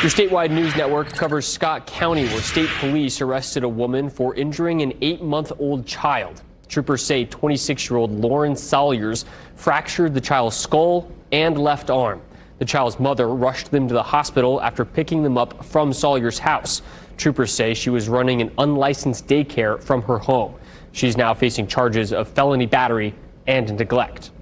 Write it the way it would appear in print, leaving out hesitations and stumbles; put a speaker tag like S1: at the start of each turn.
S1: Your statewide news network covers Scott County, where state police arrested a woman for injuring an 8-month-old child. Troopers say 26-year-old Lauren Salyers fractured the child's skull and left arm. The child's mother rushed them to the hospital after picking them up from Salyers' house. Troopers say she was running an unlicensed daycare from her home. She's now facing charges of felony battery and neglect.